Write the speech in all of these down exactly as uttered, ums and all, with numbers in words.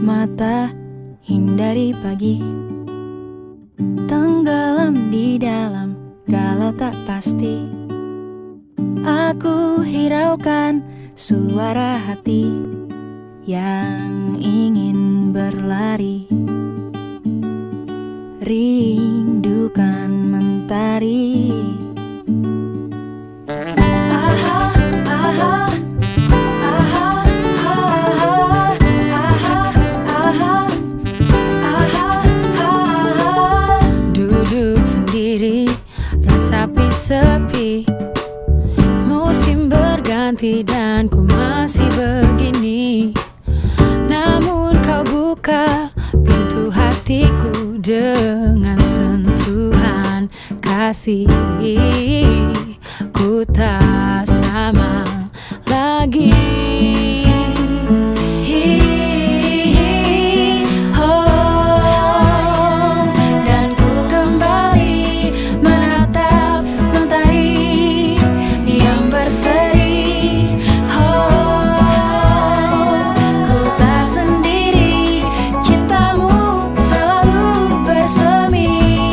mata, hindari pagi, tenggelam di dalam galau tak pasti. Aku hiraukan suara hati yang ingin berlari, rindukan mentari. Aha, aha, aha, aha, aha, aha, aha, aha. Duduk sendiri, resapi sepi, musim berganti dan ku masih begini. Namun kau buka pintu hatiku dengan sentuhan kasih. Ku tak sama lagi. Dan ku kembali menatap mentari yang berseri. Ku tak sendiri, cintamu selalu bersemi.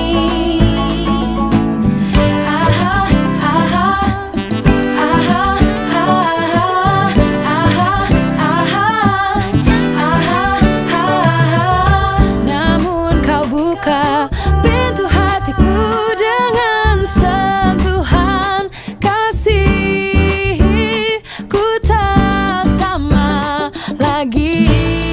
Pintu hatiku dengan sentuhan kasih. Ku tak sama lagi.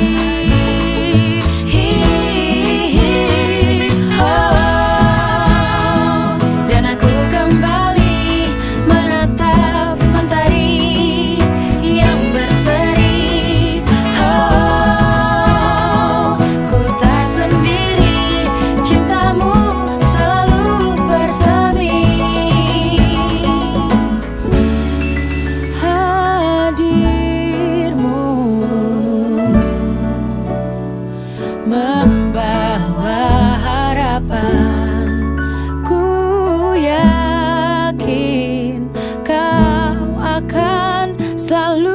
Oh, dan aku kembali menatap mentari yang berseri. Oh, ku tak sendiri, cintamu selalu bersemi. Hadirmu membawa harapan. Ku yakin kau akan selalu